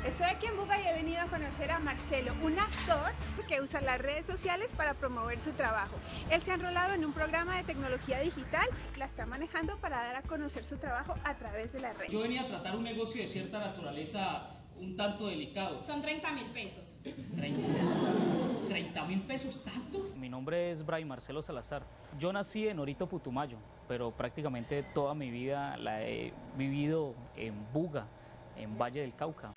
Estoy aquí en Buga y he venido a conocer a Marcelo, un actor que usa las redes sociales para promover su trabajo. Él se ha enrolado en un programa de tecnología digital, la está manejando para dar a conocer su trabajo a través de las redes. Yo venía a tratar un negocio de cierta naturaleza un tanto delicado. Son 30.000 pesos. 30.000 pesos, ¿tanto? Mi nombre es Bray Marcelo Salazar. Yo nací en Orito, Putumayo, pero prácticamente toda mi vida la he vivido en Buga, en Valle del Cauca.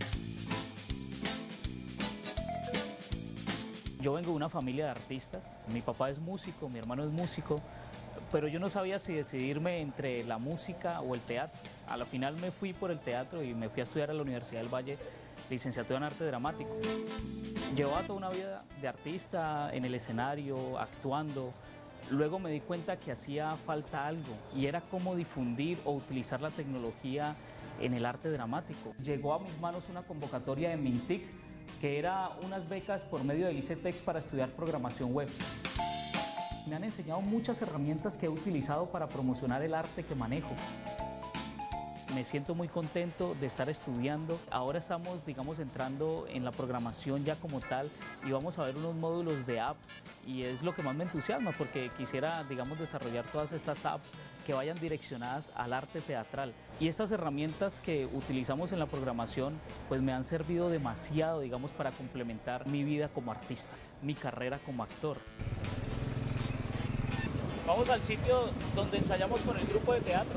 Yo vengo de una familia de artistas. Mi papá es músico, mi hermano es músico, pero yo no sabía si decidirme entre la música o el teatro. A la final me fui por el teatro y me fui a estudiar a la Universidad del Valle, licenciatura en arte dramático. Llevaba toda una vida de artista en el escenario, actuando. Luego me di cuenta que hacía falta algo y era cómo difundir o utilizar la tecnología en el arte dramático. Llegó a mis manos una convocatoria de Mintic, que era unas becas por medio del ICETEX para estudiar programación web. Me han enseñado muchas herramientas que he utilizado para promocionar el arte que manejo. Me siento muy contento de estar estudiando. Ahora estamos, digamos, entrando en la programación ya como tal y vamos a ver unos módulos de apps y es lo que más me entusiasma porque quisiera, digamos, desarrollar todas estas apps que vayan direccionadas al arte teatral. Y estas herramientas que utilizamos en la programación pues me han servido demasiado, digamos, para complementar mi vida como artista, mi carrera como actor. Vamos al sitio donde ensayamos con el grupo de teatro.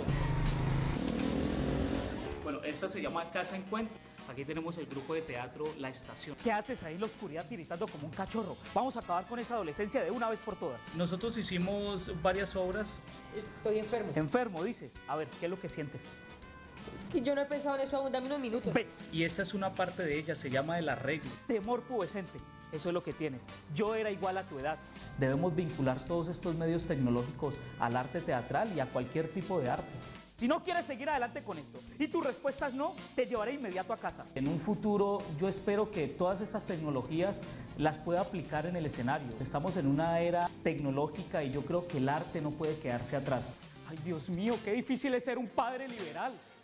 Bueno, esta se llama Casa Encuentro. Aquí tenemos el grupo de teatro La Estación. ¿Qué haces ahí en la oscuridad tiritando como un cachorro? Vamos a acabar con esa adolescencia de una vez por todas. Nosotros hicimos varias obras. Estoy enfermo. Enfermo, dices. A ver, ¿qué es lo que sientes? Es que yo no he pensado en eso aún, dame unos minutos. ¿Ves? Y esta es una parte de ella, se llama el arreglo. Temor pubescente, eso es lo que tienes. Yo era igual a tu edad. Debemos vincular todos estos medios tecnológicos al arte teatral y a cualquier tipo de arte. Si no quieres seguir adelante con esto y tu respuesta es no, te llevaré inmediato a casa. En un futuro yo espero que todas estas tecnologías las pueda aplicar en el escenario. Estamos en una era tecnológica y yo creo que el arte no puede quedarse atrás. Ay, Dios mío, qué difícil es ser un padre liberal.